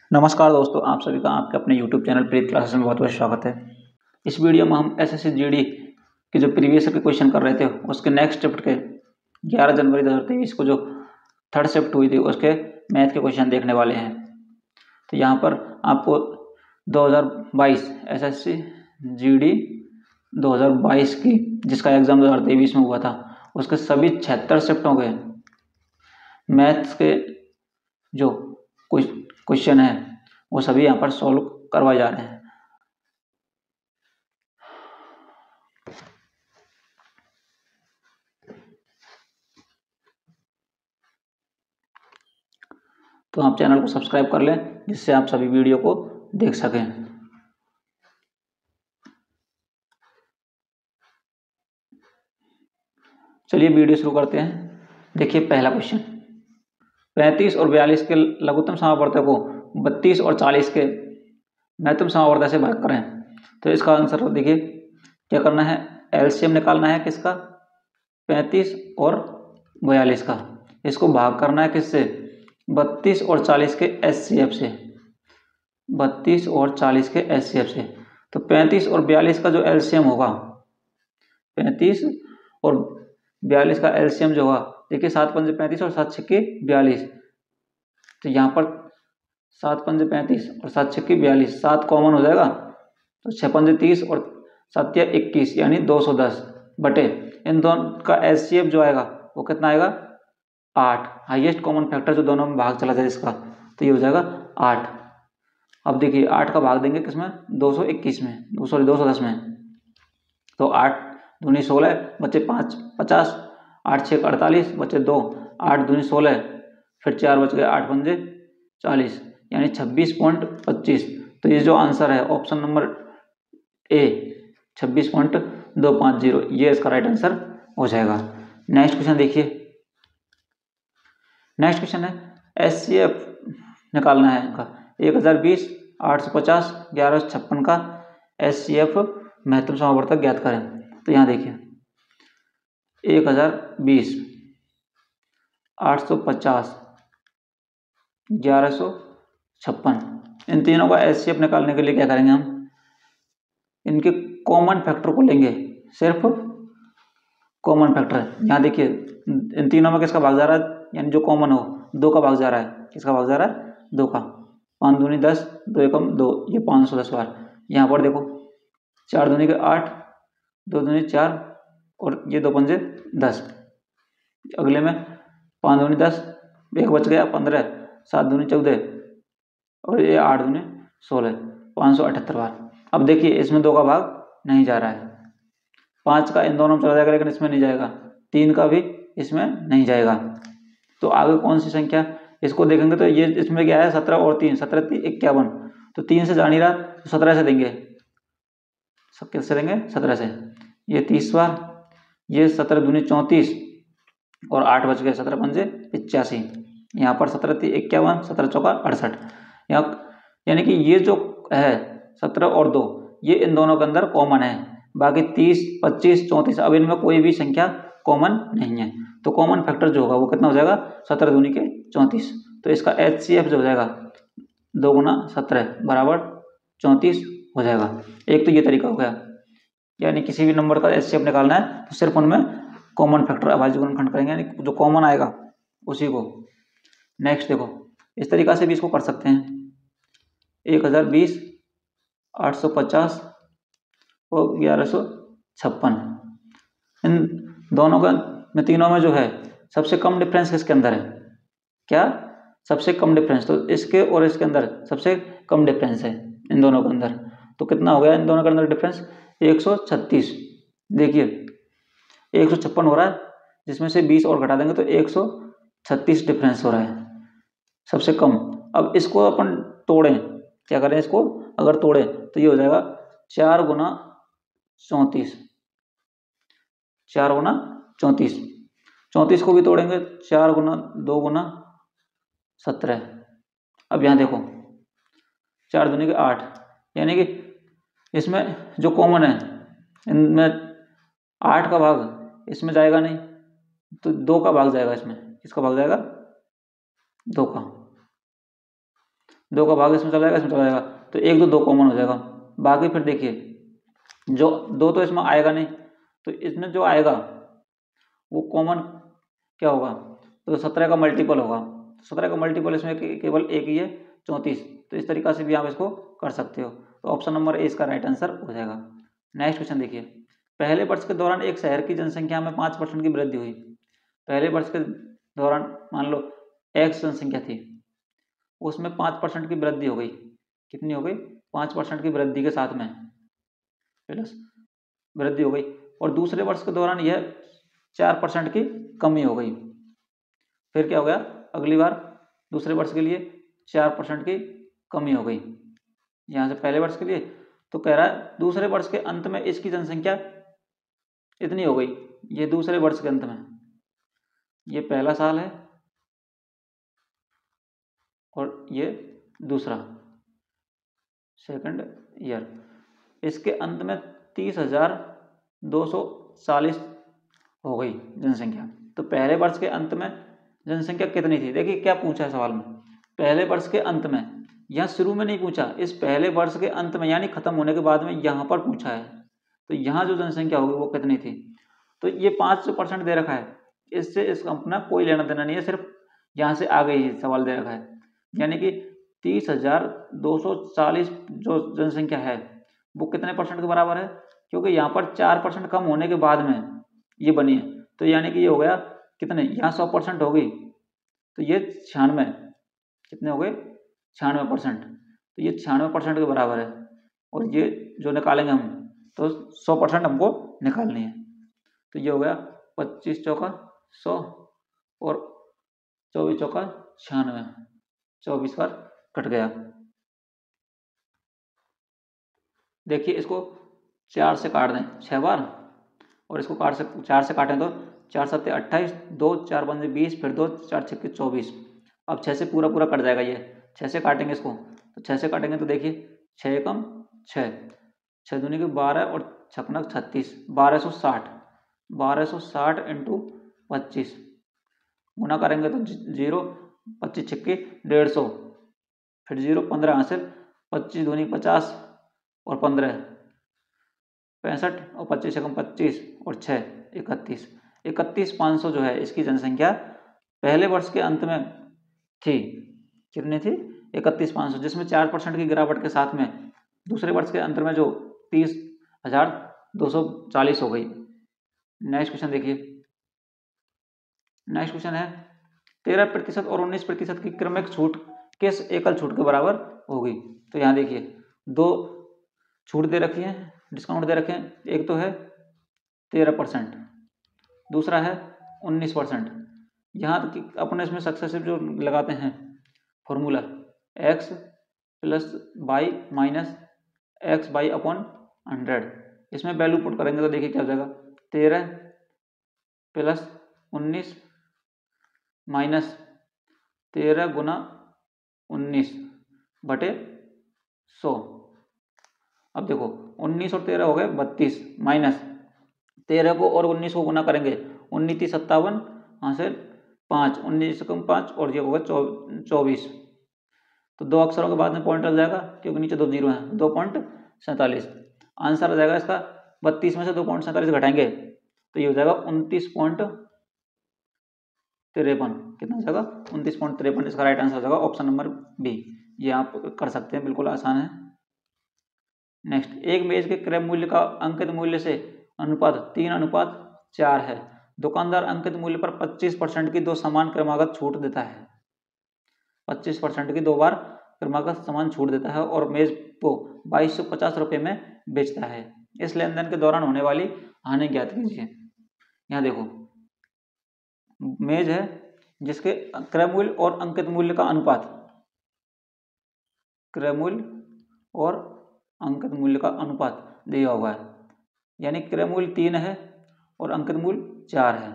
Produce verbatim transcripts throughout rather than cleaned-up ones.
नमस्कार दोस्तों, आप सभी का आपके अपने यूट्यूब चैनल प्रीत क्लासेस में बहुत बहुत स्वागत है। इस वीडियो में हम एसएससी जीडी के जो प्रीवियस के क्वेश्चन कर रहे थे उसके नेक्स्ट शिफ्ट के ग्यारह जनवरी दो हज़ार तेईस को जो थर्ड शिफ्ट हुई थी उसके मैथ के क्वेश्चन देखने वाले हैं। तो यहाँ पर आपको दो हज़ार बाईस एसएससी जीडी दो हज़ार बाईस की जिसका एग्ज़ाम दो हज़ार तेईस में हुआ था उसके सभी छिहत्तर शिफ्टों के मैथ्स के जो क्वेश्चन है वो सभी यहाँ पर सॉल्व करवाए जा रहे हैं। तो आप चैनल को सब्सक्राइब कर लें जिससे आप सभी वीडियो को देख सकें। चलिए वीडियो शुरू करते हैं। देखिए पहला क्वेश्चन, पैंतीस और बयालीस के लघुत्तम समावर्तक को बत्तीस और चालीस के महत्तम समावर्तक से भाग करें। तो इसका आंसर देखिए क्या करना है, एलसीएम निकालना है किसका, पैंतीस और बयालीस का। इसको भाग करना है किससे, बत्तीस और चालीस के एचसीएफ से, बत्तीस और चालीस के एचसीएफ से। तो पैंतीस और बयालीस का जो एलसीएम होगा, पैंतीस और बयालीस का एलसीएम जो होगा, देखिए सात पंजे पैंतीस और सात छक्के बयालीस। तो यहाँ पर सात पंजे पैंतीस और सात छक्के बयालीस, सात कॉमन हो जाएगा तो छः पंजे तीस और सत्या इक्कीस यानी दो सौ दस बटे इन दोनों का एचसीएफ जो आएगा वो कितना आएगा, आठ। हाईएस्ट कॉमन फैक्टर जो दोनों में भाग चला जाए इसका, तो ये हो जाएगा आठ। अब देखिए आठ का भाग देंगे किसमें, दो सौ इक्कीस में, सॉरी दो सौ दस में। तो आठ दूनी सोलह बचे पाँच पचास, आठ छः अड़तालीस बचे दो, आठ दूनी सोलह, फिर चार बच गए, आठ पंजे चालीस यानी छब्बीस पॉइंट पच्चीस। तो ये जो आंसर है ऑप्शन नंबर ए छब्बीस पॉइंट दो पाँच जीरो, ये इसका राइट आंसर हो जाएगा। नेक्स्ट क्वेश्चन देखिए, नेक्स्ट क्वेश्चन है एस सी एफ निकालना है इनका, एक हज़ार बीस, आठ सौ पचास, ग्यारह सौ छप्पन का एस सी एफ महत्तम समावर्तक ज्ञात करें। तो यहाँ देखिए एक हज़ार बीस, आठ सौ पचास, ग्यारह सौ छप्पन, इन तीनों का एस सी एफ निकालने के लिए क्या करेंगे, हम इनके कॉमन फैक्टर को लेंगे, सिर्फ कॉमन फैक्टर। यहाँ देखिए इन तीनों में किसका भाग जा रहा है, यानी जो कॉमन हो, दो का भाग जा रहा है। किसका भाग जा रहा है, दो का। पाँच दूनी दस, दो एकम दो, ये पाँच सौ दस बार। यहाँ पर देखो चार दूनी के आठ, दो दूनी चार और ये दो पंजे दस। अगले में पाँच दूनी दस, एक बच गया पंद्रह, सात दूनी चौदह और ये आठ दूनी सोलह, पाँच सौ अठहत्तर बार। अब देखिए इसमें दो का भाग नहीं जा रहा है, पाँच का इन दोनों में चला जाएगा लेकिन इसमें नहीं जाएगा, तीन का भी इसमें नहीं जाएगा। तो आगे कौन सी संख्या, इसको देखेंगे तो ये इसमें क्या है, सत्रह और तीन, सत्रह तीन इक्यावन। तो तीन से जा नहीं रहा तो सत्रह से देंगे, सब किससे देंगे, सत्रह से। ये तीस बार, ये सत्रह दूनी चौंतीस और आठ बच गए, सत्रह पंजे पिचासी। यहाँ पर सत्रह तीन इक्यावन, सत्रह चौका अड़सठ। यहाँ यानी कि ये जो है सत्रह और दो, ये इन दोनों के अंदर कॉमन है। बाकी तीस, पच्चीस, चौंतीस, अब इनमें कोई भी संख्या कॉमन नहीं है। तो कॉमन फैक्टर जो होगा वो कितना हो जाएगा, सत्रह दूनी के चौंतीस। तो इसका एच सी एफ जो हो जाएगा, दो गुना सत्रह बराबर चौंतीस हो जाएगा। एक तो ये तरीका हो गया, यानी किसी भी नंबर का एच सी एफ निकालना है तो सिर्फ उनमें कॉमन फैक्टर अभाज्य गुणनखंड करेंगे, यानी जो कॉमन आएगा उसी को। नेक्स्ट देखो, इस तरीका से भी इसको कर सकते हैं, एक हज़ार बीस, आठ सौ पचास और ग्यारह सौ छप्पन, इन दोनों का में तीनों में जो है सबसे कम डिफरेंस किसके अंदर है, क्या, सबसे कम डिफरेंस। तो इसके और इसके अंदर सबसे कम डिफरेंस है इन दोनों के अंदर। तो कितना हो गया इन दोनों के अंदर डिफरेंस, एक सौ छत्तीस। देखिए एक सौ छप्पन हो रहा है, जिसमें से बीस और घटा देंगे तो एक सौ छत्तीस डिफरेंस हो रहा है सबसे कम। अब इसको अपन तोड़ें, क्या करें, इसको अगर तोड़ें तो ये हो जाएगा चार गुना चौंतीस, चार गुना चौंतीस। चौंतीस को भी तोड़ेंगे, चार गुना दो गुना सत्रह। अब यहाँ देखो चार दूनी के आठ, यानी कि इसमें जो कॉमन है इनमें आठ का भाग इसमें जाएगा नहीं, तो दो का भाग जाएगा इसमें। किसका भाग जाएगा, दो का। दो का भाग इसमें चला जाएगा, इसमें चला जाएगा, तो एक दो दो कॉमन हो जाएगा। बाकी फिर देखिए जो दो तो इसमें आएगा नहीं, तो इसमें जो आएगा वो कॉमन क्या होगा, तो सत्रह का मल्टीपल होगा। सत्रह का मल्टीपल इसमें केवल एक ही है, चौंतीस। तो इस तरीका से भी आप इसको कर सकते हो। तो ऑप्शन नंबर ए इसका राइट आंसर हो जाएगा। नेक्स्ट क्वेश्चन देखिए, पहले वर्ष के दौरान एक शहर की जनसंख्या में पाँच परसेंट की वृद्धि हुई। पहले वर्ष के दौरान मान लो एक्स जनसंख्या थी, उसमें पाँच परसेंट की वृद्धि हो गई। कितनी हो गई? पाँच परसेंट की वृद्धि के साथ में प्लस वृद्धि हो गई। और दूसरे वर्ष के दौरान यह चार परसेंट की कमी हो गई। फिर क्या हो गया, अगली बार दूसरे वर्ष के लिए चार परसेंट की कमी हो गई। यहाँ से पहले वर्ष के लिए तो कह रहा है दूसरे वर्ष के अंत में इसकी जनसंख्या इतनी हो गई। ये दूसरे वर्ष के अंत में, ये पहला साल है और ये दूसरा सेकंड ईयर, इसके अंत में तीस हजार दो सौ चालीस हो गई जनसंख्या। तो पहले वर्ष के अंत में जनसंख्या कितनी थी? देखिए क्या पूछा है सवाल में, पहले वर्ष के अंत में। यहाँ शुरू में नहीं पूछा, इस पहले वर्ष के अंत में यानी खत्म होने के बाद में यहाँ पर पूछा है। तो यहाँ जो जनसंख्या होगी वो कितनी थी? तो ये पाँच परसेंट दे रखा है, इससे इसका अपना कोई लेना देना नहीं है, सिर्फ यहाँ से आगे ही सवाल दे रखा है। यानी कि तीस हजार दो सौ चालीस जो जनसंख्या है वो कितने परसेंट के बराबर है? क्योंकि यहाँ पर चार परसेंट कम होने के बाद में ये बनी है, तो यानी कि ये हो गया कितने, यहाँ सौ परसेंट हो गई, तो ये छियानवे, कितने हो गए? छियानवे परसेंट। तो ये छियानवे परसेंट के बराबर है। और ये जो निकालेंगे हम तो सौ परसेंट हमको निकालनी है। तो ये हो गया पच्चीस चौका सौ और चौबीस चौका छियानवे, चौबीस बार कट गया। देखिए इसको चार से काट दें छः बार, और इसको काट से चार से काटें तो चार सत्ते अट्ठाईस, दो चार पंजे बीस, फिर दो चार छक्के चौबीस। अब छः से पूरा पूरा कट जाएगा, ये छः से काटेंगे इसको, तो छः से काटेंगे तो देखिए छः एकम छः, छः दूनी के बारह और छप्पन छत्तीस, बारह सौ साठ, बारह सौ साठ इंटू पच्चीस गुना करेंगे तो जीरो, पच्चीस छक्के डेढ़ सौ, फिर जीरो पंद्रह हासिल, पच्चीस दूनी पचास और पंद्रह पैंसठ, और पच्चीस एकम पच्चीस और छः इकतीस, इकतीस पाँच सौ जो है इसकी जनसंख्या पहले वर्ष के अंत में थी। कितनी थी? इकतीस पाँच सौ, जिसमें चार परसेंट की गिरावट के साथ में दूसरे वर्ष के अंत में जो तीस हजार दो सौ चालीस हो गई। नेक्स्ट क्वेश्चन देखिए, नेक्स्ट क्वेश्चन है तेरह प्रतिशत और उन्नीस प्रतिशत की क्रमिक छूट किस एकल छूट के बराबर होगी? तो यहाँ देखिए दो छूट दे रखी है, डिस्काउंट दे रखे हैं, एक तो है तेरह परसेंट, दूसरा है उन्नीस परसेंट। यहाँ तक अपने इसमें सक्सेसिव जो लगाते हैं formula, X plus Y minus X Y upon hundred, इसमें वैल्यू पुट करेंगे तो देखिए क्या हो जाएगा, तेरह प्लस उन्नीस माइनस तेरह गुना उन्नीस बटे सौ। अब देखो उन्नीस और तेरह हो गए बत्तीस, माइनस तेरह को और उन्नीस को गुना करेंगे, उन्नीस तीस सत्तावन, यहाँ से पाँच, उन्नीस कम पाँच और ये होगा चौ चौबीस। तो दो अक्षरों के बाद में पॉइंट आ जाएगा क्योंकि नीचे दो जीरो हैं, दो पॉइंट सैंतालीस आंसर आ जाएगा इसका। बत्तीस में से दो पॉइंट सैंतालीस घटाएंगे तो ये हो जाएगा उनतीस पॉइंट तिरपन। कितना हो जाएगा? उनतीस पॉइंट तिरपन इसका राइट आंसर हो जाएगा ऑप्शन नंबर बी। ये आप कर सकते हैं, बिल्कुल आसान है। नेक्स्ट, एक मेज के क्रय मूल्य का अंकित मूल्य से अनुपात तीन अनुपात चार है। दुकानदार अंकित मूल्य पर पच्चीस परसेंट की दो समान क्रमागत छूट देता है। पच्चीस परसेंट की दो बार क्रमागत समान छूट देता है और मेज को बाईस सौ पचास रुपये में बेचता है। इस लेन देन के दौरान होने वाली हानि ज्ञात कीजिए। यहाँ देखो मेज है जिसके क्रय मूल्य और अंकित मूल्य का अनुपात, क्रय मूल्य और अंकित मूल्य का अनुपात दिया हुआ है, यानी क्रय मूल्य तीन है और अंकित मूल्य चार है।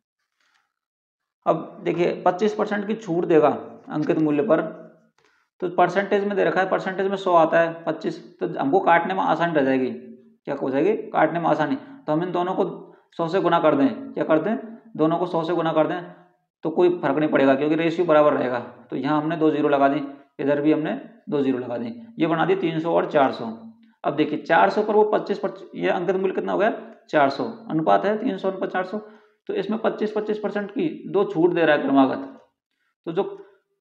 अब देखिए पच्चीस परसेंट की छूट देगा अंकित मूल्य पर, तो परसेंटेज में दे रखा है, परसेंटेज में सौ आता है, पच्चीस, तो हमको काटने में आसानी रह जाएगी। क्या हो जाएगी? काटने में आसानी। तो हम इन दोनों को सौ से गुना कर दें, क्या कर दें? दोनों को सौ से गुना कर दें तो कोई फर्क नहीं पड़ेगा क्योंकि रेशियो बराबर रहेगा। तो यहाँ हमने दो जीरो लगा दी, इधर भी हमने दो जीरो लगा दी, ये बना दी तीन सौ और चार सौ। अब देखिए चार सौ पर वो पच्चीस परसेंट, ये अंकित मूल्य कितना हो गया चार सौ, अनुपात है तीन सौ अनुपात चार सौ, तो इसमें पच्चीस पच्चीस परसेंट की दो छूट दे रहा है क्रमागत। तो जो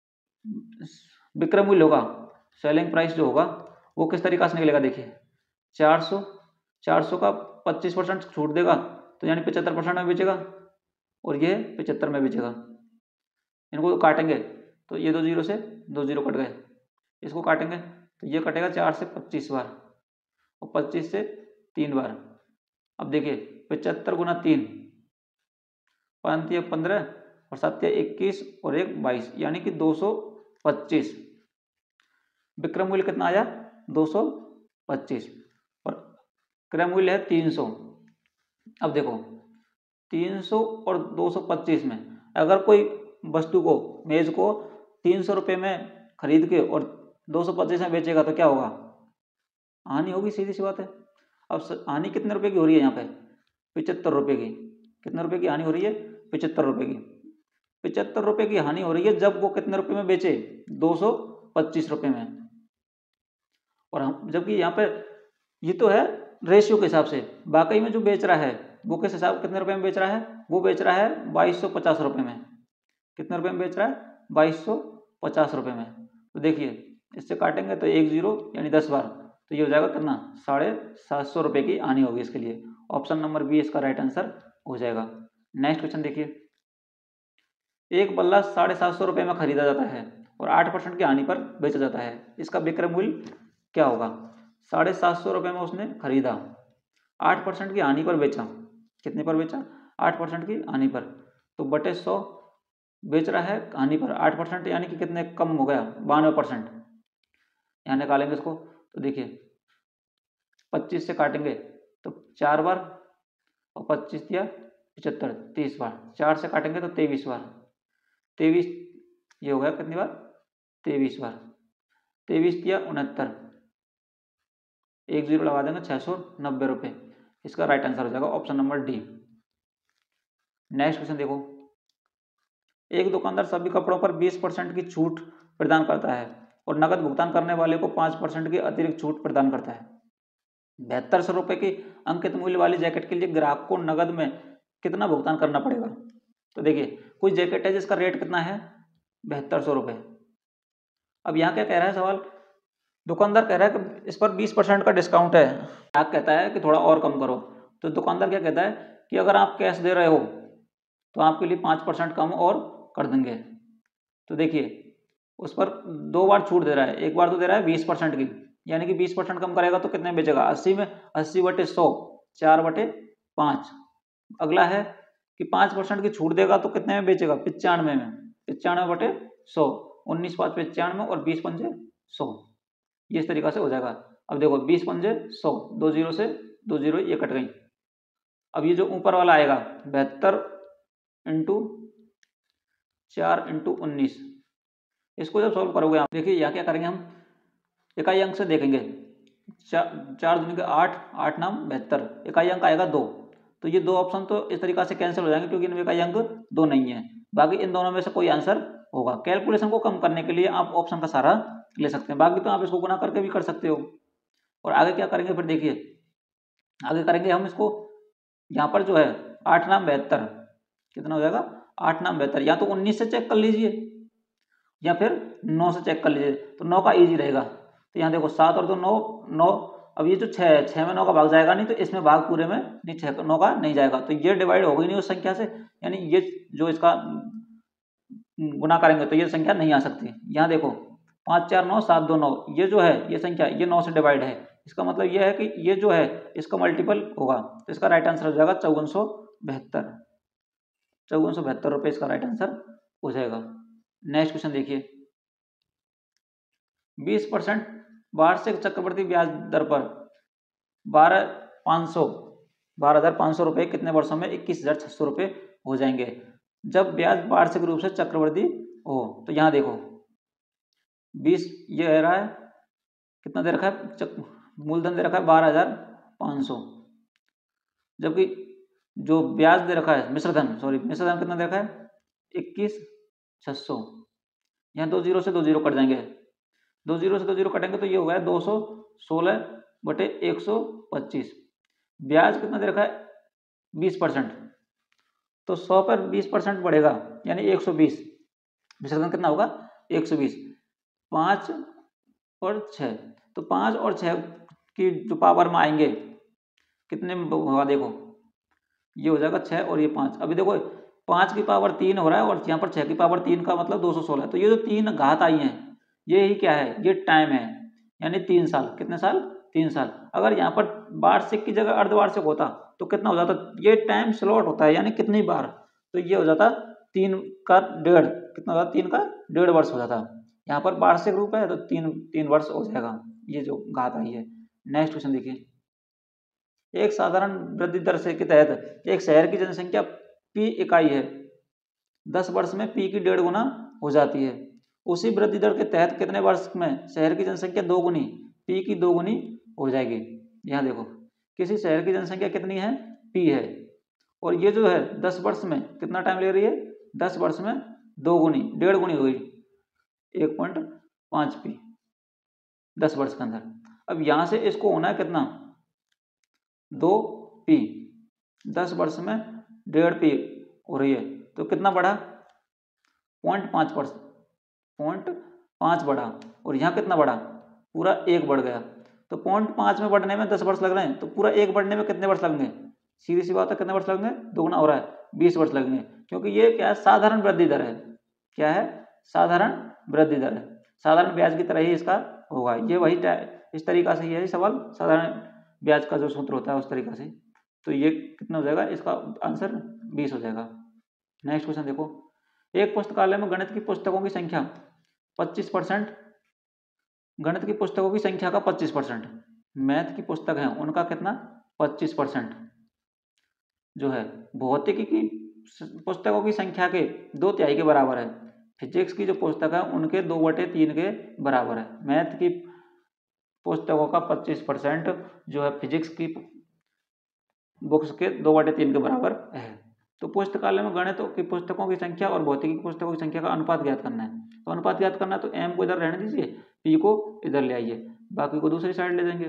विक्रय मूल्य होगा, सेलिंग प्राइस जो होगा वो किस तरीका से निकलेगा, देखिए चार सौ चार सौ का पच्चीस परसेंट छूट देगा तो यानी पचहत्तर परसेंट में बेचेगा, और ये पचहत्तर में बेचेगा। इनको काटेंगे तो ये दो जीरो से दो जीरो कट गए, इसको काटेंगे तो ये कटेगा चार से पच्चीस बार और पच्चीस से तीन बार। अब देखिए पचहत्तर गुना तीन, पाँच या पंद्रह और सात या इक्कीस और एक बाईस, यानी कि दो सौ पच्चीस। विक्रय मूल्य कितना आया दो सौ पच्चीस और क्रय मूल्य है तीन सौ। अब देखो तीन सौ और दो सौ पच्चीस में अगर कोई वस्तु को, मेज को तीन सौ रुपये में खरीद के और दो सौ पच्चीस में बेचेगा तो क्या होगा, हानि होगी, सीधी सी बात है। अब हानि कितने रुपए की हो रही है यहाँ पे, पचहत्तर रुपये की। कितने रुपए की हानि हो रही है, पचहत्तर रुपये की। पचहत्तर रुपये की हानि हो रही है जब वो कितने रुपए में बेचे, दो सौ पच्चीस रुपये में। और हम जबकि यहाँ पे ये तो है रेशियो के हिसाब से, वाकई में जो बेच रहा है वो किस हिसाब कितने रुपए में बेच रहा है, वो बेच रहा है बाईस सौ पचास रुपये में। कितने रुपए में बेच रहा है, बाईस सौ पचास रुपये में। तो देखिए इससे काटेंगे तो एक जीरो यानी दस बार, तो ये हो जाएगा कितना, साढ़े सात सौ रुपये की हानि होगी इसके लिए। ऑप्शन नंबर बी इसका राइट आंसर हो जाएगा। नेक्स्ट क्वेश्चन देखिए, एक बल्ला साढ़े सात सौ रुपये में खरीदा जाता है और आठ परसेंट की हानि पर बेचा जाता है, इसका विक्रय मूल्य क्या होगा। साढ़े सात सौ रुपये में उसने खरीदा, आठ परसेंट की हानि पर बेचा, कितने पर बेचा, आठ परसेंट की हानि पर, तो बटे सौ बेच रहा है हानि पर, आठ परसेंट यानी कि कितने कम हो गया, बानवे परसेंट। यहाँ निकालेंगे इसको तो देखिए पच्चीस से काटेंगे तो चार बार और पच्चीस दिया पचहत्तर, तीस बार, चार से काटेंगे तो तेईस बार, तेईस ये हो गया कितनी बार, तेईस बार, तेईस दिया उनहत्तर, एक जीरो लगा देंगे छः सौ नब्बे रुपये, इसका राइट आंसर हो जाएगा option number D. Next question देखो, एक दुकानदार सभी कपड़ों पर बीस परसेंट की छूट प्रदान करता है और नकद भुगतान करने वाले को पाँच परसेंट की अतिरिक्त छूट प्रदान करता है। बहत्तर सौ रुपये की अंकित मूल्य वाली जैकेट के लिए ग्राहक को नकद में कितना भुगतान करना पड़ेगा। तो देखिए कोई जैकेट है जिसका रेट कितना है, बहत्तर सौ रुपये। अब यहाँ क्या कह रहा है सवाल, दुकानदार कह रहा है कि इस पर बीस परसेंट का डिस्काउंट है, ग्राहक कहता है कि थोड़ा और कम करो। तो दुकानदार क्या कहता है कि अगर आप कैश दे रहे हो तो आपके लिए पाँच परसेंट कम और कर देंगे। तो देखिए उस पर दो बार छूट दे रहा है, एक बार तो दे रहा है बीस परसेंट की, यानी कि बीस परसेंट कम करेगा तो कितने बेचेगा, अस्सी में, अस्सी बटे सौ, चार बटे पाँच। अगला है कि पाँच परसेंट की छूट देगा तो कितने में बेचेगा, पचानवे में, पचानवे बटे सौ, उन्नीस पाँच पचानवे और बीस पंजे सौ, ये इस तरीका से हो जाएगा। अब देखो बीस पंजे सौ, दो जीरो से दो जीरो ये कट गई। अब ये जो ऊपर वाला आएगा बहत्तर इंटू चार इंटू उन्नीस, इसको जब सॉल्व करोगे आप देखिए यहाँ क्या करेंगे, हम इकाई अंक से देखेंगे, चार चार दूनी के आठ, आठ नाम बहत्तर, इकाई अंक आएगा दो, तो ये दो ऑप्शन तो इस तरीका से कैंसिल हो जाएंगे क्योंकि इनमें इकाई अंक दो नहीं है, बाकी इन दोनों में से कोई आंसर होगा। कैलकुलेशन को कम करने के लिए आप ऑप्शन का सहारा ले सकते हैं, बाकी तो आप इसको गुना करके भी कर सकते हो। और आगे क्या करेंगे फिर देखिए, आगे करेंगे हम इसको, यहाँ पर जो है आठ नाम बहत्तर कितना हो जाएगा, आठ नाम बहत्तर, या तो उन्नीस से चेक कर लीजिए या फिर नौ से चेक कर लीजिए, तो नौ का ईजी रहेगा। तो यहाँ देखो सात और दो नौ, नौ, अब ये जो छः है, छः में नौ का भाग जाएगा नहीं, तो इसमें भाग पूरे में नहीं, छः नौ का नहीं जाएगा, तो ये डिवाइड हो गई नहीं उस संख्या से, यानी ये जो इसका गुना करेंगे तो ये संख्या नहीं आ सकती। यहाँ देखो पाँच चार नौ सात दो नौ, ये जो है ये संख्या ये नौ से डिवाइड है, इसका मतलब ये है कि ये जो है इसका मल्टीपल होगा, तो इसका राइट आंसर हो जाएगा चौवन सौ बहत्तर, चौवन सौ बहत्तर रुपये इसका राइट आंसर हो जाएगा। नेक्स्ट क्वेश्चन देखिए, बीस परसेंट वार्षिक चक्रवृद्धि ब्याज दर पर बारह पाँच सौ बारह हजार पाँच सौ रुपये कितने वर्षों में इक्कीस हजार छः सौ रुपये हो जाएंगे जब ब्याज वार्षिक रूप से चक्रवृद्धि हो। तो यहाँ देखो बीस ये है रहा है, कितना दे रखा है, मूलधन दे रखा है बारह हजार पाँच सौ, जबकि जो ब्याज दे रखा है मिश्रधन, सॉरी मिश्रधन कितना दे रखा है इक्कीस छः सौ, यहाँ दो जीरो से दो जीरो कट जाएंगे, दो जीरो से दो जीरो कटेंगे तो ये हो गया दो सौ सोलह बटे एक सौ पच्चीस। ब्याज कितना दे रखा है? बीस परसेंट। तो सौ पर बीस परसेंट बढ़ेगा यानी एक सौ बीस। विसर्जन कितना होगा? एक सौ बीस। पाँच और छः, तो पाँच और छः की जो पावर में आएंगे कितने में होगा? देखो ये हो जाएगा छः और ये पाँच। अभी देखो पाँच की पावर तीन हो रहा है और यहाँ पर छः की पावर तीन का मतलब दो सौ सोलह। तो ये जो तीन घात आई हैं ये ही क्या है? ये टाइम है, यानी तीन साल। कितने साल? तीन साल। अगर यहाँ पर वार्षिक की जगह अर्धवार्षिक होता तो कितना हो जाता? ये टाइम स्लॉट होता है यानी कितनी बार, तो ये हो जाता तीन का डेढ़। कितना होता? तीन का डेढ़ वर्ष हो जाता। यहाँ पर वार्षिक रूप है तो तीन तीन वर्ष हो जाएगा, ये जो घात आई है। नेक्स्ट क्वेश्चन देखिए। एक साधारण वृद्धि दर से के तहत एक शहर की जनसंख्या पी इकाई है, दस वर्ष में पी की डेढ़ गुना हो जाती है। उसी वृद्धि दर के तहत कितने वर्ष में शहर की जनसंख्या दो गुनी पी की दो गुनी हो जाएगी? यहाँ देखो किसी शहर की जनसंख्या कितनी है? पी है, और ये जो है दस वर्ष में कितना टाइम ले रही है? दस वर्ष में दो गुनी, डेढ़ गुनी हो गई, एक पॉइंट पाँच पी दस वर्ष के अंदर। अब यहाँ से इसको होना है कितना? दो पी। दस वर्ष में डेढ़ पी हो रही है तो कितना बढ़ा? पॉइंट पाँच परसेंट पॉइंट पाँच बढ़ा, और यहाँ कितना बढ़ा? पूरा एक बढ़ गया। तो पॉइंट पाँच में बढ़ने में दस वर्ष लग रहे हैं, तो पूरा एक बढ़ने में कितने वर्ष लगेंगे? सीधी सी बात है, कितने वर्ष लगेंगे? दोगुना हो रहा है, बीस वर्ष लगेंगे, क्योंकि ये क्या है? साधारण वृद्धि दर है। क्या है? साधारण वृद्धि दर है। साधारण ब्याज की तरह ही इसका होगा। ये वही इस तरीका से ये सवाल साधारण ब्याज का जो सूत्र होता है उस तरीका से। तो ये कितना हो जाएगा? इसका आंसर बीस हो जाएगा। नेक्स्ट क्वेश्चन देखो। एक पुस्तकालय में गणित की पुस्तकों की संख्या पच्चीस परसेंट, गणित की पुस्तकों की संख्या का पच्चीस परसेंट, मैथ की पुस्तक है उनका कितना? पच्चीस परसेंट जो है भौतिकी की पुस्तकों की संख्या के दो तिहाई के बराबर है। फिजिक्स की जो पुस्तक है उनके दो बटे तीन के बराबर है। मैथ की पुस्तकों का पच्चीस परसेंट जो है फिजिक्स की बुक्स के दो बटे तीन के बराबर है। तो पुस्तकालय में गणित की पुस्तकों की संख्या और भौतिकी की पुस्तकों की संख्या का अनुपात ज्ञात करना है। तो अनुपात ज्ञात करना है तो एम को इधर रहने दीजिए, पी को इधर ले आइए, बाकी को दूसरी साइड ले देंगे।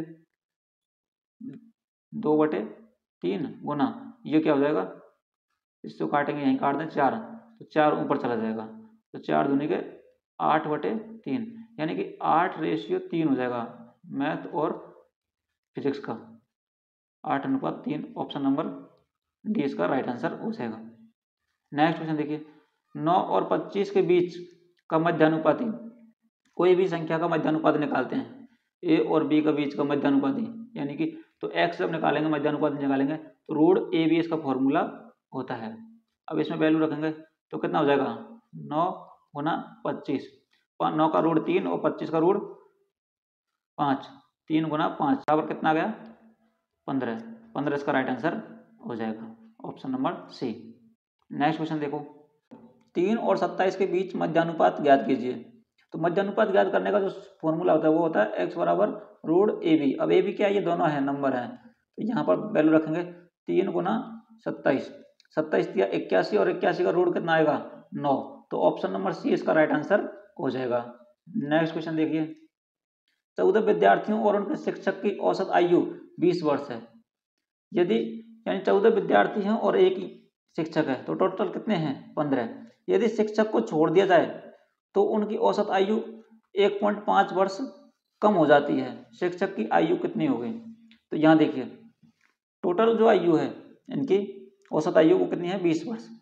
दो बटे तीन गुना ये क्या हो जाएगा? इसको काटेंगे, यहीं काट दें चार, तो चार ऊपर चला जाएगा, तो चार दूनी के आठ बटे तीन, यानी कि आठ रेशियो तीन हो जाएगा मैथ और फिजिक्स का। आठ अनुपात तीन, ऑप्शन नंबर डी इसका राइट आंसर हो जाएगा। नेक्स्ट क्वेश्चन देखिए। नौ और पच्चीस के बीच का मध्यानुपाती, कोई भी संख्या का मध्यानुपात निकालते हैं, ए और बी के बीच का मध्यानुपाती, यानी कि तो एक्स जब निकालेंगे मध्यानुपाती निकालेंगे तो रूट ए बी इसका फॉर्मूला होता है। अब इसमें वैल्यू रखेंगे तो कितना हो जाएगा? नौ गुना पच्चीस, नौ का रूट तीन और पच्चीस का रूट पाँच, तीन गुना पाँच बराबर कितना आ गया? पंद्रह। पंद्रह इसका राइट आंसर हो जाएगा, option number C. Next question देखो। तीन और सत्ताईस के बीच मध्यानुपात ज्ञात कीजिए। तो मध्यानुपात ज्ञात करने का जो फॉर्मूला होता है वो होता है एक्स बराबर रूट ए बी। अब ए बी क्या है? ये दोनों है, नंबर है, तो यहाँ पर वैल्यू रखेंगे तीन गुना सत्ताईस, सत्ताईस दिया इक्यासी और इक्यासी का रूट कितना आएगा? नौ, तो ऑप्शन नंबर सी इसका राइट आंसर हो जाएगा। नेक्स्ट क्वेश्चन देखिए। चौदह विद्यार्थियों और उनके शिक्षक की औसत आयु बीस वर्ष है। यदि यानी चौदह विद्यार्थी हैं और एक शिक्षक है तो टोटल कितने हैं? पंद्रह। यदि शिक्षक को छोड़ दिया जाए तो उनकी औसत आयु एक पॉइंट पाँच वर्ष कम हो जाती है। शिक्षक की आयु कितनी हो गई? तो यहाँ देखिए टोटल जो आयु है इनकी औसत आयु वो कितनी है? बीस वर्ष।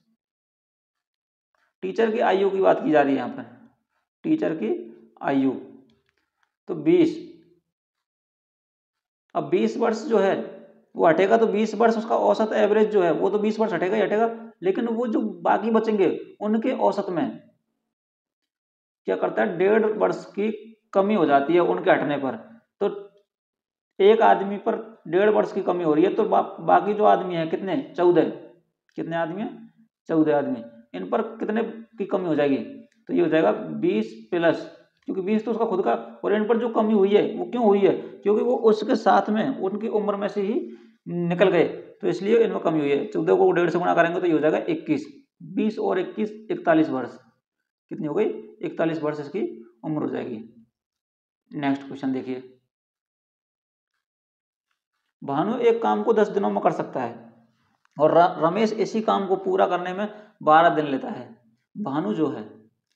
टीचर की आयु की बात की जा रही है यहाँ पर, टीचर की आयु तो बीस। अब बीस वर्ष जो है वो हटेगा तो बीस वर्ष उसका औसत एवरेज जो है वो तो बीस वर्ष हटेगा ही हटेगा, लेकिन वो जो बाकी बचेंगे उनके औसत में क्या करता है? डेढ़ वर्ष की कमी हो जाती है उनके हटने पर। तो एक आदमी पर डेढ़ वर्ष की कमी हो रही है तो बा, बाकी जो आदमी है कितने? चौदह। कितने आदमी है? चौदह आदमी। इन पर कितने की कमी हो जाएगी? तो ये हो जाएगा बीस प्लस, क्योंकि बीस तो उसका खुद का, और इन पर जो कमी हुई है वो क्यों हुई है? क्योंकि वो उसके साथ में उनकी उम्र में से ही निकल गए, तो इसलिए इनमें कमी हुई है। चौदह को डेढ़ से गुणा करेंगे तो ये हो जाएगा इक्कीस। बीस और इक्कीस इकतालीस वर्ष, कितनी हो गई? इकतालीस वर्ष इसकी उम्र हो जाएगी। नेक्स्ट क्वेश्चन देखिए, भानु एक काम को दस दिनों में कर सकता है और रमेश इसी काम को पूरा करने में बारह दिन लेता है। भानु जो है,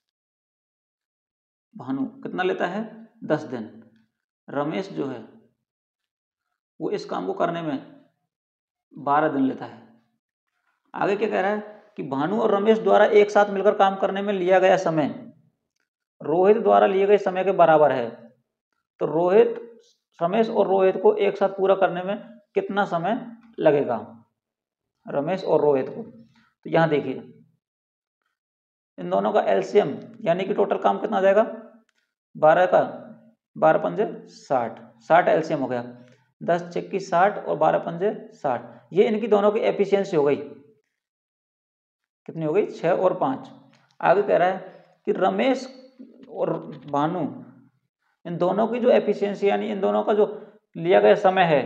भानु कितना लेता है? दस दिन। रमेश जो है वो इस काम को करने में बारह दिन लेता है। आगे क्या कह रहा है कि भानु और रमेश द्वारा एक साथ मिलकर काम करने में लिया गया समय रोहित द्वारा लिए गए समय के बराबर है। तो रोहित, रमेश और रोहित को एक साथ पूरा करने में कितना समय लगेगा? रमेश और रोहित को। तो यहां देखिए, इन दोनों का एलसीएम यानी कि टोटल काम कितना आ जाएगा? बारह का बारह पंजे साठ, साठ एलसीएम हो गया। दस छक्की साठ और बारह पंजे साठ, ये इनकी दोनों की एफिशिएंसी हो गई। कितनी हो गई? छः और पाँच। आगे कह रहा है कि रमेश और भानु, इन दोनों की जो एफिशिएंसी यानी इन दोनों का जो लिया गया समय है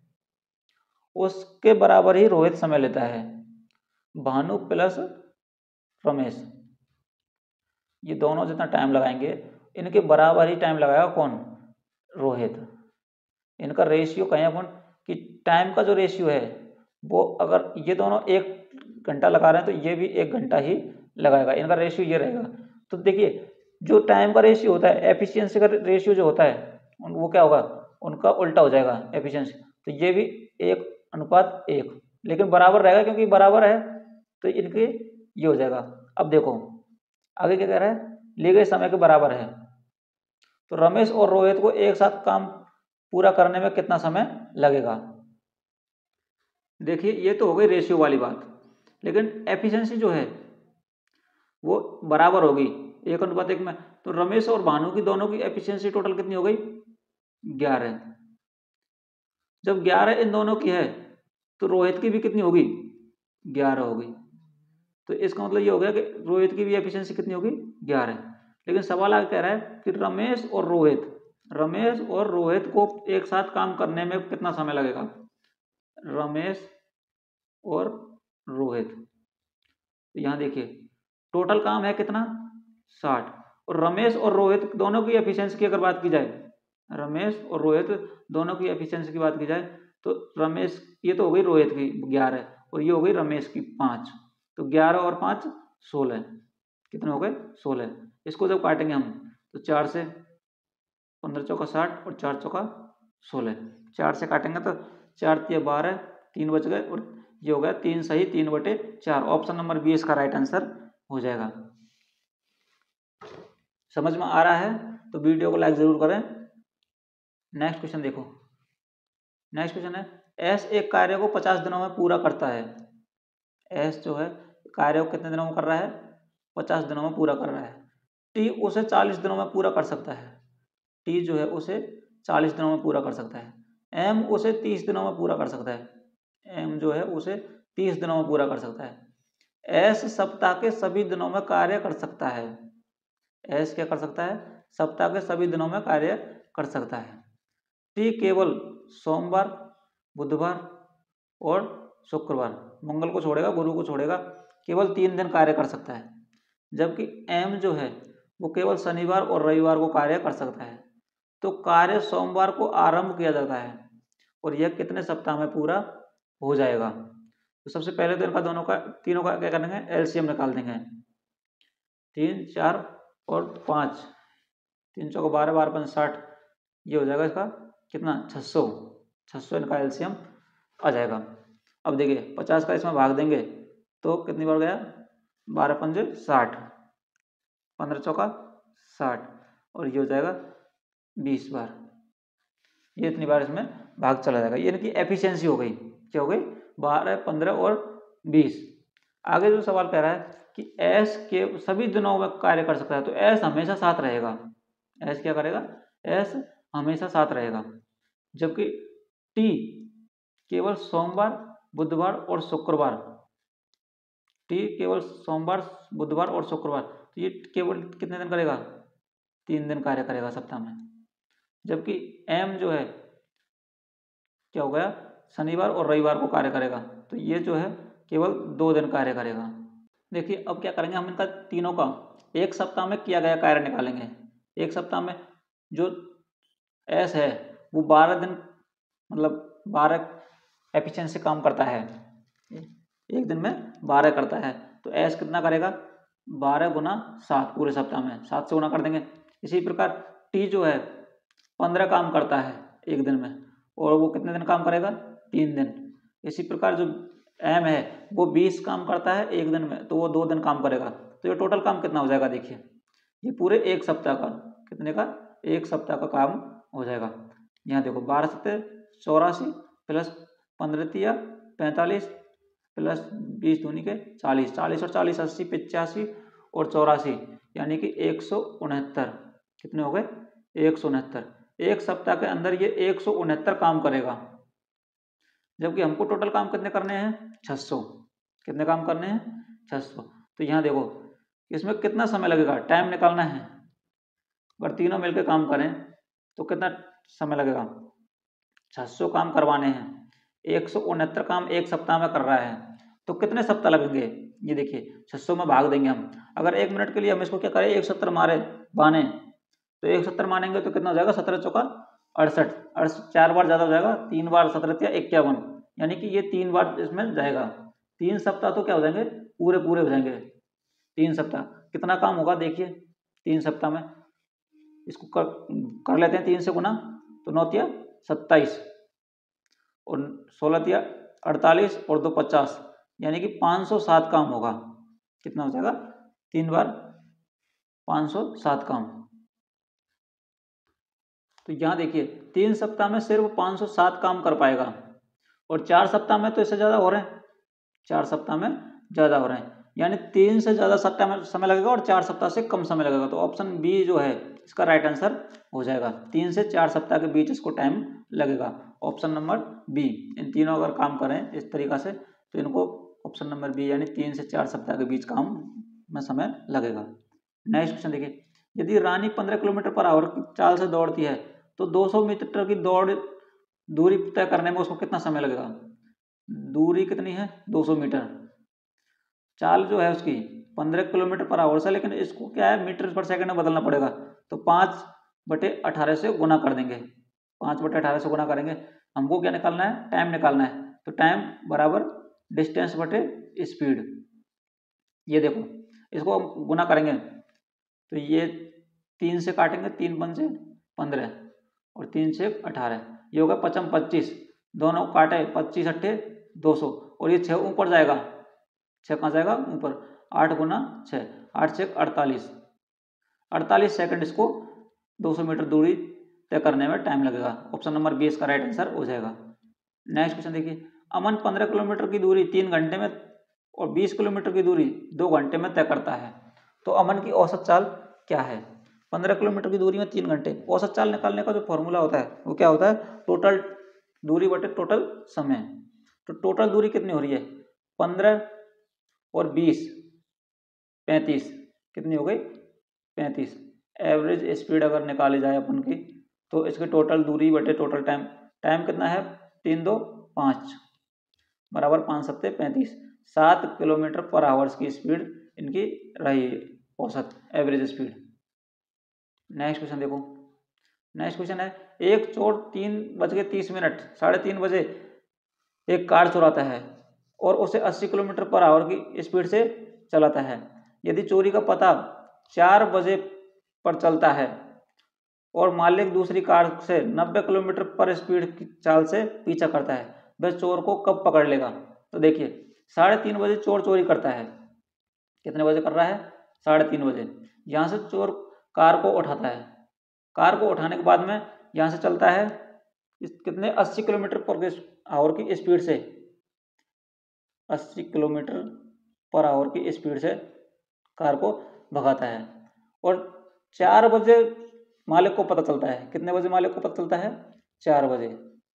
उसके बराबर ही रोहित समय लेता है। भानु प्लस रमेश, ये दोनों जितना टाइम लगाएंगे इनके बराबर ही टाइम लगाएगा कौन? रोहित। इनका रेशियो कहें अपन कि टाइम का जो रेशियो है वो, अगर ये दोनों एक घंटा लगा रहे हैं तो ये भी एक घंटा ही लगाएगा, इनका रेशियो ये रहेगा। तो देखिए, जो टाइम का रेशियो होता है, एफिशिएंसी का रेशियो जो होता है वो क्या होगा? उनका उल्टा हो जाएगा एफिशिएंसी। तो ये भी एक अनुपात एक, लेकिन बराबर रहेगा क्योंकि बराबर है तो इनके ये हो जाएगा। अब देखो आगे क्या कह रहा है, लिए गए समय के बराबर है। तो रमेश और रोहित को एक साथ काम पूरा करने में कितना समय लगेगा? देखिए, ये तो हो गई रेशियो वाली बात, लेकिन एफिशिएंसी जो है वो बराबर होगी एक अनुपात एक में। तो रमेश और भानु की दोनों की एफिशिएंसी टोटल कितनी हो गई? ग्यारह। जब ग्यारह इन दोनों की है तो रोहित की भी कितनी होगी? ग्यारह होगी। तो इसका मतलब ये हो गया कि रोहित की भी एफिशिएंसी कितनी होगी? ग्यारह। लेकिन सवाल आगे कह रहा है कि रमेश और रोहित, रमेश और रोहित को एक साथ काम करने में कितना समय लगेगा? रमेश और रोहित, तो यहां देखिए टोटल काम है कितना? साठ। और रमेश और रोहित दोनों की एफिशिएंसी की अगर बात की जाए, रमेश और रोहित दोनों की एफिशिएंसी की बात की जाए तो रमेश, ये तो हो गई रोहित की ग्यारह और ये हो गई रमेश की पाँच। तो ग्यारह और पाँच सोलह, कितने हो गए? सोलह। इसको जब काटेंगे हम तो चार से पंद्रह चौका साठ और चार चौका सोलह, चार से काटेंगे तो चार तिया बारह, तीन बच गए और ये हो गया तीन सही तीन बटे चार। ऑप्शन नंबर बी इसका राइट आंसर हो जाएगा। समझ में आ रहा है तो वीडियो को लाइक जरूर करें। नेक्स्ट क्वेश्चन देखो, नेक्स्ट क्वेश्चन है, एस एक कार्य को पचास दिनों में पूरा करता है। एस जो है कार्य को कितने दिनों में कर रहा है? पचास दिनों में पूरा कर रहा है। टी उसे चालीस दिनों में पूरा कर सकता है। टी जो है उसे चालीस दिनों में पूरा कर सकता है। एम उसे तीस दिनों में पूरा कर सकता है। एम जो है उसे तीस दिनों में पूरा कर सकता है। एस सप्ताह के सभी दिनों में कार्य कर सकता है। एस क्या कर सकता है? सप्ताह के सभी दिनों में कार्य कर सकता है। टी केवल सोमवार, बुधवार और शुक्रवार, मंगल को छोड़ेगा, गुरु को छोड़ेगा, केवल तीन दिन कार्य कर सकता है। जबकि एम जो है वो केवल शनिवार और रविवार को कार्य कर सकता है। तो कार्य सोमवार को आरंभ किया जाता है और यह कितने सप्ताह में पूरा हो जाएगा? तो सबसे पहले तो इनका दोनों का, तीनों का क्या करेंगे? एलसीएम निकाल देंगे। तीन, चार और पाँच, तीन चौका बारह, बारह पंच साठ, ये हो जाएगा इसका कितना? छः सौ। छः सौ इनका एलसीएम आ जाएगा। अब देखिए पचास का इसमें भाग देंगे तो कितनी बार गया? बारह पंजे साठ, पंद्रह चौका साठ और ये हो जाएगा बीस बार। ये इतनी बार इसमें भाग चला जाएगा। ये इनकी एफिशिएंसी हो गई। क्या हो गई? बारह, पंद्रह और बीस। आगे जो सवाल कह रहा है कि एस के सभी दिनों में कार्य कर सकता है, तो एस हमेशा साथ रहेगा। एस क्या करेगा? एस हमेशा साथ रहेगा। जबकि टी केवल सोमवार, बुधवार और शुक्रवार, टी केवल सोमवार, बुधवार और शुक्रवार, तो ये केवल कितने दिन करेगा? तीन दिन कार्य करेगा सप्ताह में। जबकि एम जो है क्या हो गया? शनिवार और रविवार को कार्य करेगा, तो ये जो है केवल दो दिन कार्य करेगा। देखिए अब क्या करेंगे हम, इनका तीनों का एक सप्ताह में किया गया कार्य निकालेंगे। एक सप्ताह में जो एस है वो बारह दिन मतलब बारह एफिशिएंसी काम करता है, एक दिन में बारह करता है, तो एस कितना करेगा बारह गुना सात पूरे सप्ताह में, सात से गुना कर देंगे। इसी प्रकार टी जो है पंद्रह काम करता है एक दिन में, और वो कितने दिन काम करेगा तीन दिन। इसी प्रकार जो एम है वो बीस काम करता है एक दिन में, तो वो दो दिन काम करेगा। तो ये टोटल काम कितना हो जाएगा देखिए, ये पूरे एक सप्ताह का, कितने का एक सप्ताह का काम हो जाएगा। यहाँ देखो बारह सत्ते चौरासी प्लस पंद्रह तिया पैंतालीस प्लस बीस दूनी के चालीस, चालीस और चालीस अस्सी पचासी और चौरासी यानी कि एक सौ उनहत्तर, कितने हो गए एक सौ उनहत्तर। एक सप्ताह के अंदर ये एक सौ उनहत्तर काम करेगा, जबकि हमको टोटल काम कितने करने हैं छह सौ, कितने काम करने हैं छह सौ। तो यहाँ देखो इसमें कितना समय लगेगा, टाइम निकालना है। अगर तीनों मिलकर काम करें तो कितना समय लगेगा, छह सौ काम करवाने हैं, एक सौ उनहत्तर काम एक सप्ताह में कर रहा है, तो कितने सप्ताह लगेंगे ये देखिए छह सौ में भाग देंगे हम। अगर एक मिनट के लिए हम इसको क्या करें एक सत्तर मारे बाने, तो एक सत्तर मानेंगे तो कितना हो जाएगा सत्रह चौका अड़सठ, अड़सठ चार बार ज़्यादा हो जाएगा, तीन बार सत्रह या इक्यावन, यानी कि ये तीन बार इसमें जाएगा। तीन सप्ताह तो क्या हो जाएंगे पूरे पूरे हो जाएंगे। तीन सप्ताह कितना काम होगा देखिए, तीन सप्ताह में इसको कर, कर लेते हैं तीन से गुना, तो नौ तिया सत्ताईस और सोलह तिया अड़तालीस और दो पचास, यानी कि पाँच सौ सात काम होगा। कितना हो जाएगा तीन बार पाँच सौ सात काम। तो यहाँ देखिए तीन सप्ताह में सिर्फ पाँच सौ सात काम कर पाएगा, और चार सप्ताह में तो इससे ज़्यादा हो रहे हैं, चार सप्ताह में ज़्यादा हो रहे हैं, यानी तीन से ज़्यादा सप्ताह में समय लगेगा और चार सप्ताह से कम समय लगेगा। तो ऑप्शन बी जो है इसका राइट आंसर हो जाएगा, तीन से चार सप्ताह के बीच इसको टाइम लगेगा। ऑप्शन नंबर बी, इन तीनों अगर काम करें इस तरीक़ा से तो इनको ऑप्शन नंबर बी यानी तीन से चार सप्ताह के बीच काम में समय लगेगा। नेक्स्ट क्वेश्चन देखिए, यदि रानी पंद्रह किलोमीटर पर आवर की चाल से दौड़ती है तो दो सौ मीटर की दौड़ दूरी तय करने में उसको कितना समय लगेगा। दूरी कितनी है दो सौ मीटर, चाल जो है उसकी पंद्रह किलोमीटर पर आवर से, लेकिन इसको क्या है मीटर पर सेकंड में बदलना पड़ेगा, तो पाँच बटे अठारह से गुना कर देंगे, पाँच बटे अठारह से गुना करेंगे। हमको क्या निकालना है टाइम निकालना है, तो टाइम बराबर डिस्टेंस बटे स्पीड। ये देखो इसको हम गुना करेंगे तो ये तीन से काटेंगे, तीन पंचे पंद्रह और तीन से अठारह, ये होगा पचम पच्चीस, दोनों काटे पच्चीस अट्ठे दो सौ, और ये छः ऊपर जाएगा, छः कहाँ जाएगा ऊपर, आठ गुना छः, आठ छः अड़तालीस, अड़तालीस सेकंड इसको दो सौ मीटर दूरी तय करने में टाइम लगेगा। ऑप्शन नंबर बी इसका राइट आंसर हो जाएगा। नेक्स्ट क्वेश्चन देखिए, अमन पंद्रह किलोमीटर की दूरी तीन घंटे में और बीस किलोमीटर की दूरी दो घंटे में तय करता है, तो अमन की औसत चाल क्या है। पंद्रह किलोमीटर की दूरी में तीन घंटे, औसत चाल निकालने का जो फॉर्मूला होता है वो क्या होता है, टोटल दूरी बटे टोटल समय। तो टोटल दूरी कितनी हो रही है पंद्रह और बीस पैंतीस, कितनी हो गई पैंतीस। एवरेज स्पीड अगर निकाली जाए अपन की तो इसकी टोटल दूरी बटे टोटल टाइम, टाइम कितना है तीन दो पाँच बराबर पाँच सत्ते पैंतीस, सात किलोमीटर पर आवर्स की स्पीड इनकी रही औसत एवरेज स्पीड। नेक्स्ट क्वेश्चन देखो, नेक्स्ट क्वेश्चन है, एक चोर तीन बज के तीस मिनट साढ़े तीन बजे एक कार चुराता है और उसे अस्सी किलोमीटर पर आवर की स्पीड से चलाता है। यदि चोरी का पता चार बजे पर चलता है और मालिक दूसरी कार से नब्बे किलोमीटर पर स्पीड की चाल से पीछा करता है, वह चोर को कब पकड़ लेगा। तो देखिए साढ़े तीन बजे चोर चोरी करता है, कितने बजे कर रहा है साढ़े तीन बजे, यहाँ से चोर कार को उठाता है, कार को उठाने के बाद में यहाँ से चलता है इस कितने अस्सी किलोमीटर पर आवर की स्पीड से, अस्सी किलोमीटर पर आवर की स्पीड से कार को भगाता है और चार बजे मालिक को पता चलता है। कितने बजे मालिक को पता चलता है चार बजे,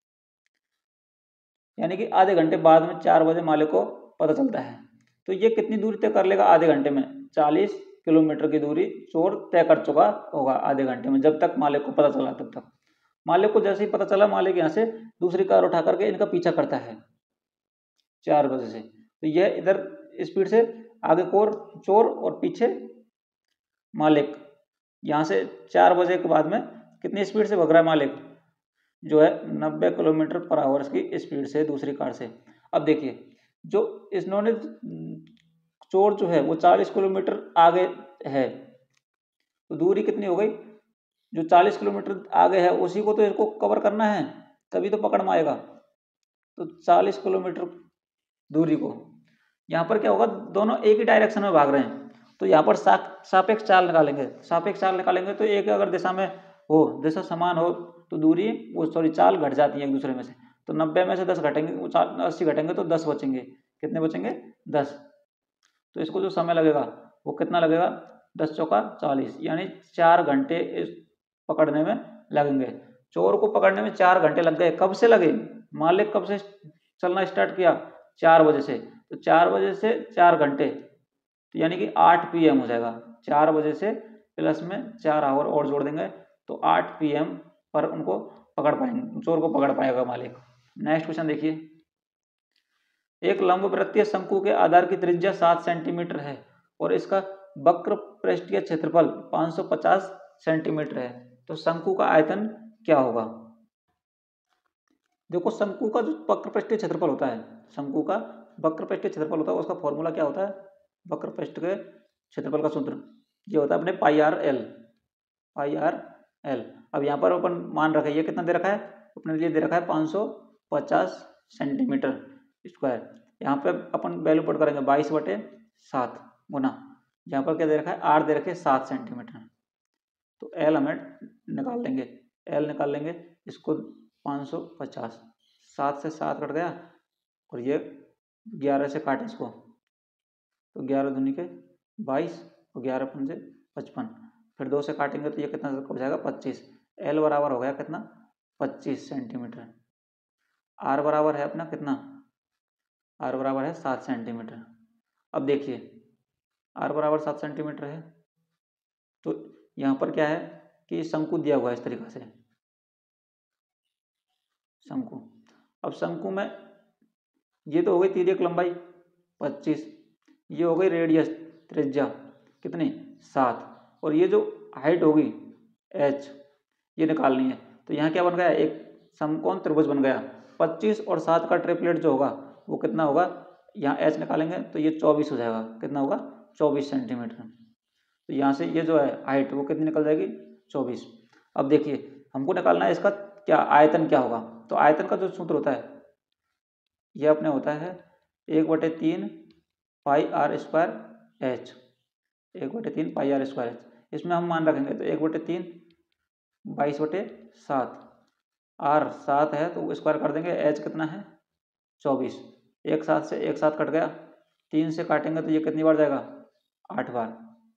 यानी कि आधे घंटे बाद में चार बजे मालिक को पता चलता है। तो ये कितनी दूरी तय कर लेगा आधे घंटे में, चालीस किलोमीटर की दूरी चोर तय कर चुका होगा आधे घंटे में, जब तक मालिक को पता चला तब तक। मालिक को जैसे ही पता चला मालिक यहाँ से दूसरी कार उठा करके इनका पीछा करता है चार बजे से, तो यह इधर स्पीड से आगे कोर चोर और पीछे मालिक यहाँ से चार बजे के बाद में कितनी स्पीड से भग रहा है मालिक, जो है नब्बे किलोमीटर पर आवर की स्पीड से दूसरी कार से। अब देखिए जो इन्होंने चोर जो है वो चालीस किलोमीटर आगे है, तो दूरी कितनी हो गई, जो चालीस किलोमीटर आगे है उसी को तो इसको कवर करना है, तभी तो पकड़ में आएगा। तो चालीस किलोमीटर दूरी को यहाँ पर क्या होगा, दोनों एक ही डायरेक्शन में भाग रहे हैं, तो यहाँ पर सापेक्ष चाल निकालेंगे। सापेक्ष चाल निकालेंगे तो एक अगर दिशा में हो, दिशा समान हो, तो दूरी वो सॉरी चाल घट जाती है एक दूसरे में से। तो नब्बे में से दस घटेंगे, अस्सी घटेंगे तो दस बचेंगे। कितने बचेंगे, दस। तो इसको जो समय लगेगा वो कितना लगेगा, दस चौका चालीस, यानी चार घंटे इस पकड़ने में लगेंगे। चोर को पकड़ने में चार घंटे लग गए। कब से लगे, मालिक कब से चलना स्टार्ट किया, चार बजे से। तो चार बजे से चार घंटे, तो यानी कि आठ पी एम हो जाएगा। चार बजे से प्लस में चार आवर और जोड़ देंगे तो आठ पी एम पर उनको पकड़ पाएंगे, चोर को पकड़ पाएगा मालिक। नेक्स्ट क्वेश्चन देखिए, एक लंबवृत्तीय शंकु के आधार की त्रिज्या सात सेंटीमीटर है और इसका वक्र पृष्ठीय क्षेत्रफल पाँच सौ पचास सेंटीमीटर है, तो शंकु का आयतन क्या होगा। देखो शंकु का जो वक्र पृष्ठीय क्षेत्रफल होता है, शंकु का वक्र पृष्ठीय क्षेत्रफल होता है, उसका फॉर्मूला क्या होता है, वक्र पृष्ठ के क्षेत्रफल का सूत्र ये होता है अपने pi R L, pi R L. अब यहाँ पर अपन मान रखे ये कितना दे रखा है, अपने लिए दे रखा है पाँच सौ पचास सेंटीमीटर स्क्वायर। यहाँ पे अपन वैल्यू पुट करेंगे बाईस बटे सात गुना, यहाँ पर क्या दे रखा है, आर दे रखे सात सेंटीमीटर, तो एल हमें निकाल लेंगे, एल निकाल लेंगे। इसको पाँच सौ पचास, सात से सात कट गया और ये ग्यारह से काटे इसको, तो ग्यारह दूनी के बाईस और ग्यारह पंजे पचपन, फिर दो से काटेंगे तो ये कितना हो जाएगा, पच्चीस। एल बराबर हो गया कितना, पच्चीस सेंटीमीटर। आर बराबर है अपना कितना, आर बराबर है सात सेंटीमीटर। अब देखिए आर बराबर सात सेंटीमीटर है, तो यहाँ पर क्या है कि शंकु दिया हुआ है इस तरीक़ा से, शंकु। अब शंकु में ये तो हो गई तिर्यक लंबाई पच्चीस, ये हो गई रेडियस त्रिज्या कितनी, सात, और ये जो हाइट होगी एच ये निकालनी है। तो यहाँ क्या बन गया, एक समकोण त्रिभुज बन गया। पच्चीस और सात का ट्रिपलेट जो होगा वो कितना होगा, यहाँ एच निकालेंगे तो ये चौबीस हो जाएगा, कितना होगा, चौबीस सेंटीमीटर। तो यहाँ से ये जो है हाइट वो कितनी निकल जाएगी, चौबीस। अब देखिए हमको निकालना है इसका क्या आयतन क्या होगा, तो आयतन का जो सूत्र होता है ये अपने होता है एक बटे तीन पाई आर स्क्वायर एच, एक बटे तीन पाई आर स्क्वायर एच। इसमें हम मान रखेंगे तो एक बटे तीन बाईस बटे सात, आर सात है तो स्क्वायर कर देंगे, एच कितना है चौबीस, एक सात से एक सात कट गया, तीन से काटेंगे तो ये कितनी बार जाएगा, आठ बार।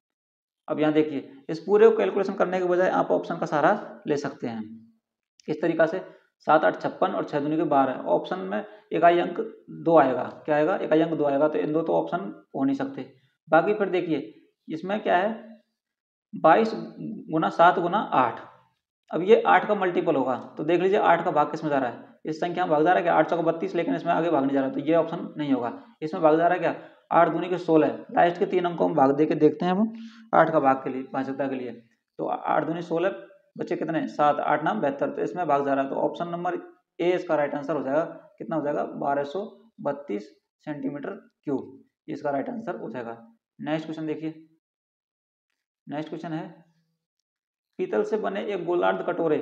अब यहाँ देखिए इस पूरे को कैलकुलेशन करने के बजाय आप ऑप्शन का सहारा ले सकते हैं। इस तरीक़ा से सात आठ छप्पन और छः दूनी के बारह, ऑप्शन में इकाई अंक दो आएगा, क्या आएगा, इकाई अंक दो आएगा, तो इन दो तो ऑप्शन हो नहीं सकते। बाकी फिर देखिए इसमें क्या है, बाईस गुना सात गुना आठ, अब ये आठ का मल्टीपल होगा, तो देख लीजिए आठ का भाग किस में जा रहा है, इस संख्या में भाग जा रहा है क्या, आठ चौका बत्तीस, लेकिन इसमें आगे भाग नहीं जा रहा, तो ये ऑप्शन नहीं होगा। इसमें भाग जा रहा है क्या, आठ दूनी के सोलह, लास्ट के तीन अंकों में भाग दे के देखते हैं हम आठ का भाग के लिए, भाजकता के लिए, तो आठ दूनी सोलह, बच्चे कितने, सात, आठ नाम बेहतर, तो इसमें भाग जा रहा है, तो ऑप्शन नंबर ए इसका राइट आंसर हो जाएगा। कितना हो जाएगा, बारह सौ बत्तीस सेंटीमीटर क्यूब, इसका राइट आंसर हो जाएगा। नेक्स्ट क्वेश्चन देखिए, नेक्स्ट क्वेश्चन है, पीतल से बने एक गोलार्ध कटोरे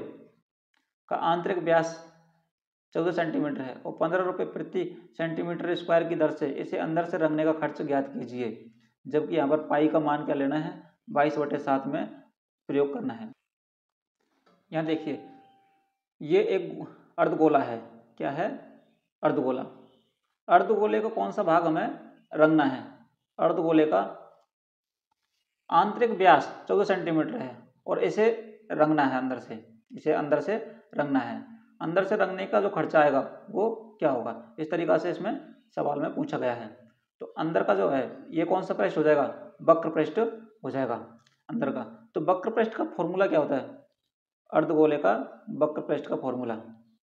का आंतरिक व्यास चौदह सेंटीमीटर है और पंद्रह रुपये प्रति सेंटीमीटर स्क्वायर की दर से इसे अंदर से रंगने का खर्च ज्ञात कीजिए, जबकि यहाँ पर पाई का मान क्या लेना है, बाईस बटे सात में प्रयोग करना है। यहाँ देखिए ये एक अर्धगोला है, क्या है, अर्धगोला। अर्धगोले का कौन सा भाग हमें रंगना है, अर्धगोले का आंतरिक व्यास चौदह सेंटीमीटर है और इसे रंगना है अंदर से, इसे अंदर से रंगना है। अंदर से रंगने का जो खर्चा आएगा वो क्या होगा, इस तरीक़ा से इसमें सवाल में पूछा गया है। तो अंदर का जो है ये कौन सा पृष्ठ हो जाएगा, वक्र पृष्ठ हो जाएगा अंदर का। तो वक्र पृष्ठ का फॉर्मूला क्या होता है, अर्धगोले का वक्र पृष्ठ का फॉर्मूला,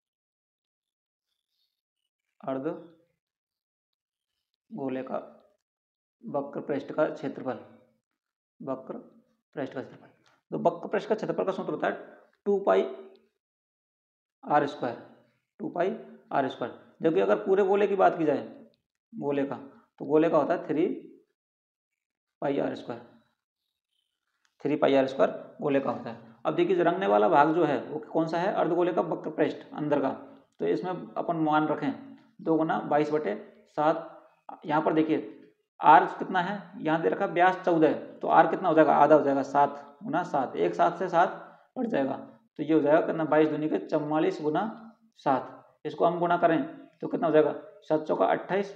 अर्धगोले का वक्र पृष्ठ का क्षेत्रफल, वक्र पृष्ठ का क्षेत्रफल। तो वक्र पृष्ठ का क्षेत्रफल का सूत्र होता है two pi R square, two pi R square. जबकि अगर पूरे गोले की बात की जाए, गोले का, तो गोले का होता है three pi R square, three pi R square गोले का होता है। अब देखिए रंगने वाला भाग जो है वो कौन सा है, अर्धगोले का वक्र पृष्ठ अंदर का। तो इसमें अपन मान रखें दो गुना बाईस बटे सात। यहाँ पर देखिए आर कितना है, यहाँ दे रखा व्यास चौदह, तो आर कितना हो जाएगा, आधा हो जाएगा, सात गुना सात, एक सात से सात बढ़ जाएगा, तो ये हो जाएगा कितना, बाईस दूनी के चौवालीस गुना सात। इसको हम गुना करें तो कितना हो जाएगा, सात चौका अट्ठाईस,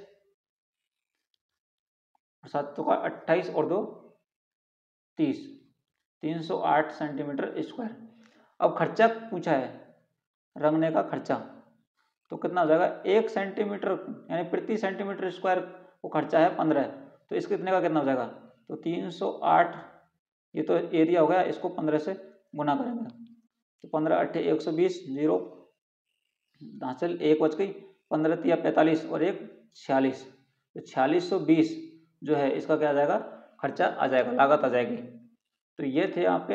सात चौका अट्ठाईस और दो तीस, तीन सौ आठ सेंटीमीटर स्क्वायर। अब खर्चा पूछा है, रंगने का खर्चा, तो कितना हो जाएगा, एक सेंटीमीटर यानी प्रति सेंटीमीटर स्क्वायर वो खर्चा है पंद्रह, तो इसके कितने का कितना हो जाएगा, तो तीन सौ आठ, ये तो एरिया हो गया, इसको पंद्रह से गुना करेंगे तो पंद्रह अट्ठे एक सौ बीस, जीरो हासिल, एक बच गई, पंद्रह तिया पैंतालीस और एक छियालीस, तो छियालीस सौ बीस जो है इसका क्या आ जाएगा, खर्चा आ जाएगा, लागत आ जाएगी। तो ये थे आपके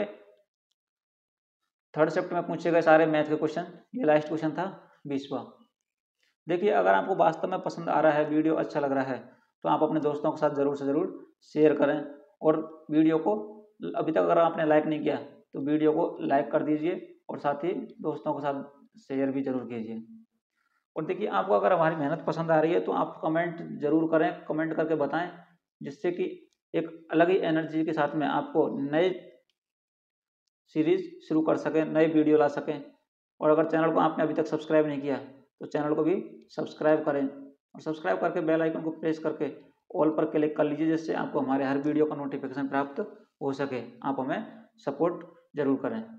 थर्ड शिफ्ट में पूछे गए सारे मैथ के क्वेश्चन। ये लास्ट क्वेश्चन था बीसवा। देखिए अगर आपको वास्तव में पसंद आ रहा है, वीडियो अच्छा लग रहा है, तो आप अपने दोस्तों के साथ ज़रूर से ज़रूर शेयर करें, और वीडियो को अभी तक अगर आपने लाइक नहीं किया तो वीडियो को लाइक कर दीजिए, और साथ ही दोस्तों के साथ शेयर भी जरूर कीजिए। और देखिए आपको अगर हमारी मेहनत पसंद आ रही है तो आप कमेंट जरूर करें, कमेंट करके बताएं, जिससे कि एक अलग ही एनर्जी के साथ में आपको नए सीरीज शुरू कर सकें, नए वीडियो ला सकें। और अगर चैनल को आपने अभी तक सब्सक्राइब नहीं किया तो चैनल को भी सब्सक्राइब करें, और सब्सक्राइब करके बेल आइकन को प्रेस करके ऑल पर क्लिक कर लीजिए, जिससे आपको हमारे हर वीडियो का नोटिफिकेशन प्राप्त हो सके। आप हमें सपोर्ट जरूर करें।